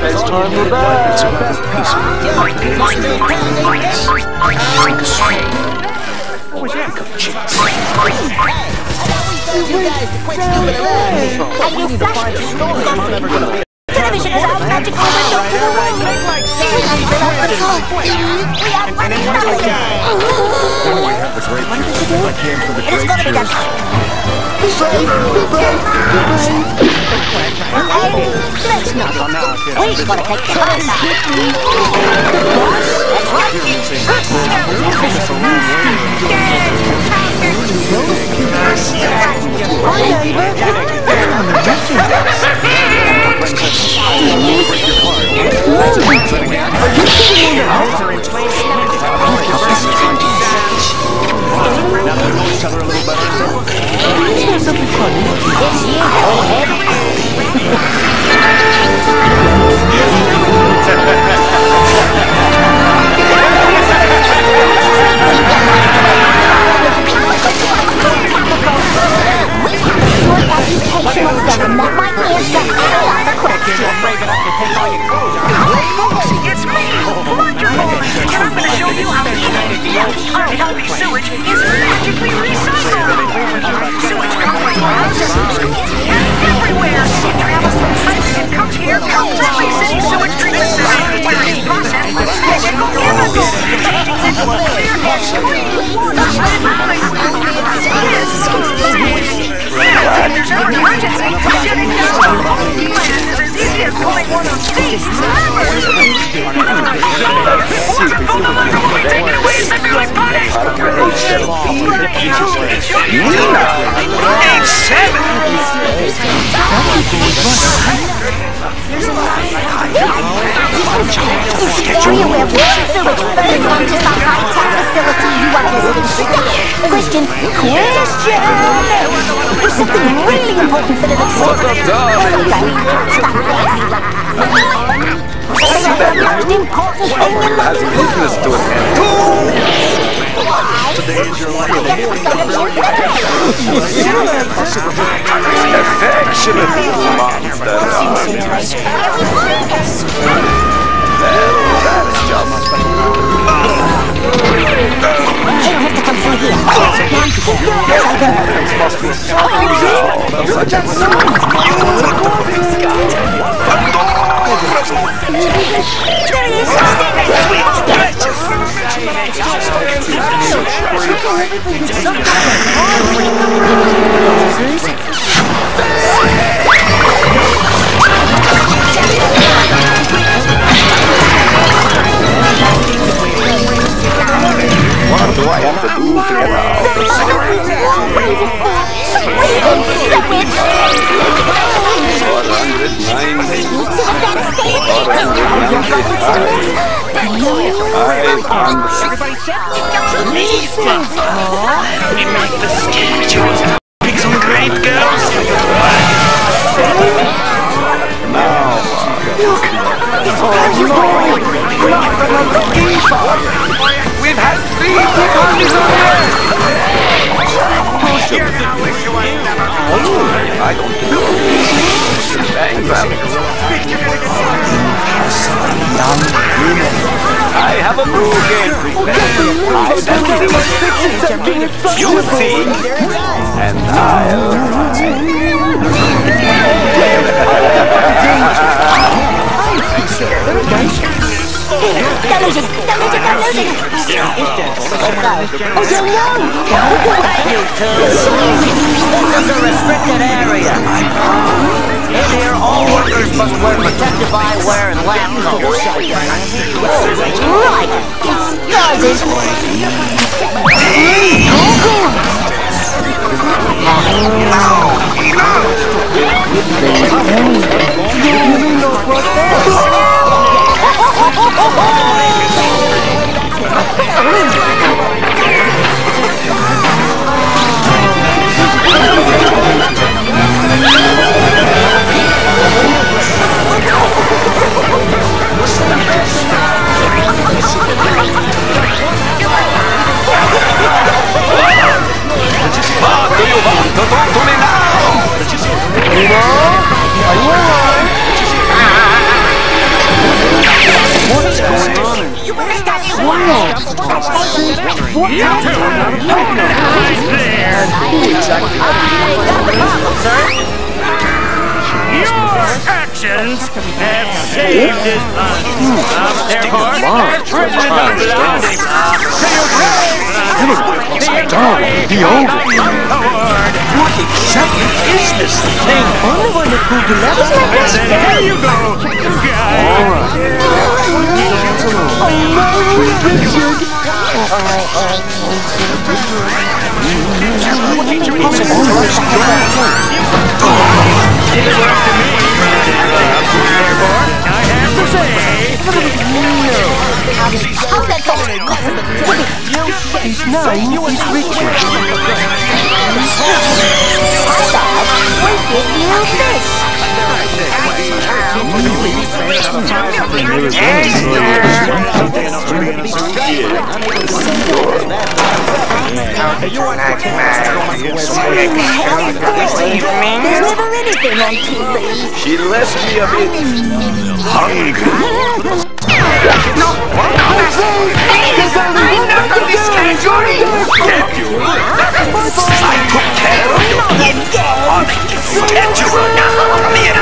Next time we're back. It's about a peaceful take a stroll. Pick up chicks. Television is our magical window to the world. It is going to be done. Let's not. We've got to take the high side. Now that we know each other a little better. It's me, Wonderful, and I'm going to show you how unhealthy sewage is magically recycled. Sewage comes from houses, schools, and everywhere. It travels through pipes and comes here to Valley City Sewage Treatment Center, where it's processed with magical chemicals, changing into a clear and clean water. If there's ever an emergency, get it down. Plans is as easy as pulling one of these levers. Wonderful, take it away, February party. 8-7. Area where water sewage flows onto some high-tech facility you are visiting. Question. There's something really important for the next one. What's up, darling? Has business to attend to. Affectionate little monster. Well, that is just... You have to come through here. Things must be so What do I have to do to get out of this? Everybody set? We make the statues. Pick some great girls. Now, We've had 3 parties already! I don't know. Bang, bang. I have a new game prepared. You see, and I'll Downloading! Oh, no! You two. This is a restricted area. In here, all workers must wear protective eyewear and lab coats. Right! It's yours, isn't it? kings have saved his therefore, as President of the United What exactly is this thing? I'm the one that pulled the lever. Here you go, He's nine, he's Richard. We give you this. You want to There's never anything on TV. She left me a bit hungry. No, I took care of your kid. I'll make you forget you were now.